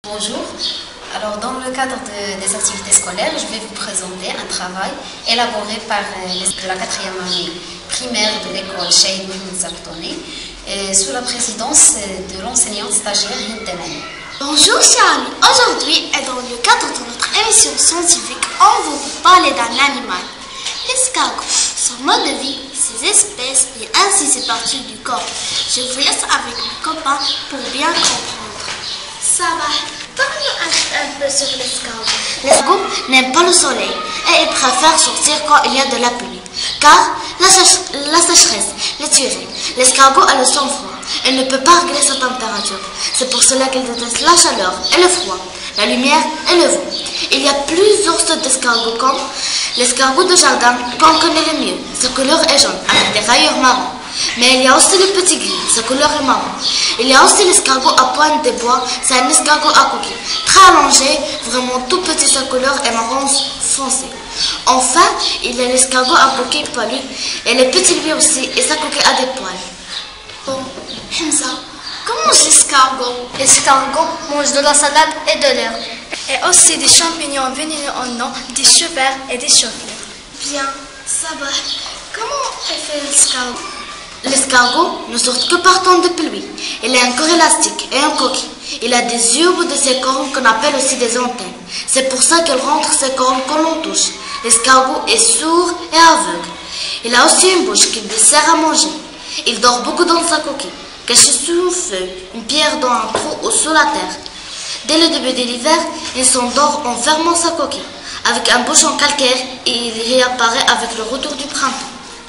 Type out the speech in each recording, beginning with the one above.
Bonjour. Alors, dans le cadre des activités scolaires, je vais vous présenter un travail élaboré par la 4e année primaire de l'école Cheikh Mohamed Zaktouni sous la présidence de l'enseignante stagiaire Hintelani. Bonjour chers amis, aujourd'hui et dans le cadre de notre émission scientifique, on va vous parler d'un animal, l'escargot. Son mode de vie, ses espèces et ainsi ses parties du corps. Je vous laisse avec mes copains pour bien comprendre. Ça va, parle-nous un peu sur l'escargot. L'escargot n'aime pas le soleil et il préfère sortir quand il y a de la pluie, car la sécheresse les tuerait. L'escargot a le sang froid. Elle ne peut pas régler sa température. C'est pour cela qu'elle déteste la chaleur et le froid, la lumière et le vent. Il y a plusieurs sortes d'escargots comme l'escargot de jardin qu'on connaît le mieux. Sa couleur est jaune avec des rayures marron. Mais il y a aussi le petit gris, sa couleur est marron. Il y a aussi l'escargot à pointe de bois, c'est un escargot à coquille. Très allongé, vraiment tout petit, sa couleur est marron foncé. Enfin, il y a l'escargot à coquille poilue. Elle est petite lui aussi et sa coquille a des poils. Bon, Hamza, comment mange l'escargot? L'escargot mange de la salade et de l'herbe. Et aussi des champignons vénéneux en eau, des choux verts et des choux clairs. Bien, ça va. Comment est fait l'escargot? L'escargot ne sort que par temps de pluie. Il a un corps élastique et un coquille. Il a des yeux au bout de ses cornes qu'on appelle aussi des antennes. C'est pour ça qu'il rentre ses cornes quand l'on touche. L'escargot est sourd et aveugle. Il a aussi une bouche qui lui sert à manger. Il dort beaucoup dans sa coquille, caché sous une feuille, une pierre dans un trou ou sous la terre. Dès le début de l'hiver, il s'endort en fermant sa coquille, avec un bouchon calcaire, et il réapparaît avec le retour du printemps.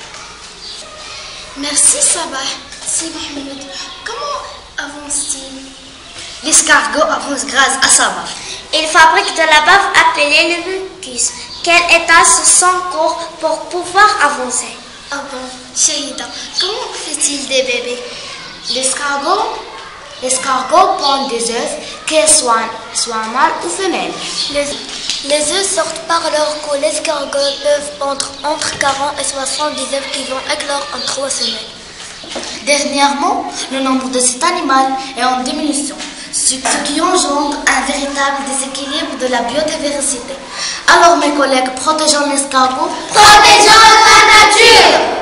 Merci Sabah. Si Mohamed, comment avance-t-il? L'escargot avance grâce à sa bave. Il fabrique de la bave appelée le mucus, qu'elle étale sur son corps pour pouvoir avancer. Ah bon, Shahida, comment fait-il des bébés? L'escargot pond des œufs, qu'elles soient mâles ou femelles. Les œufs sortent par leur cou. Les escargots peuvent pondre entre 40 et 70 œufs qui vont éclore en 3 semaines. Dernièrement, le nombre de cet animal est en diminution, ce qui engendre un véritable déséquilibre de la biodiversité. Alors mes collègues, protégeons l'escargot, Protégeons la nature!